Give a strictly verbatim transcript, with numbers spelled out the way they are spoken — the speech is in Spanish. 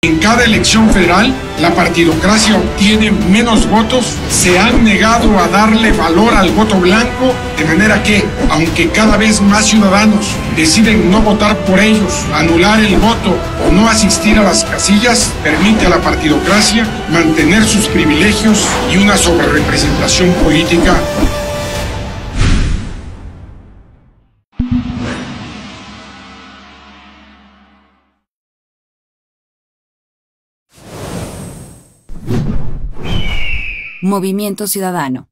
En cada elección federal, la partidocracia obtiene menos votos, se han negado a darle valor al voto blanco, de manera que, aunque cada vez más ciudadanos deciden no votar por ellos, anular el voto o no asistir a las casillas, permite a la partidocracia mantener sus privilegios y una sobrerepresentación política. Movimiento Ciudadano.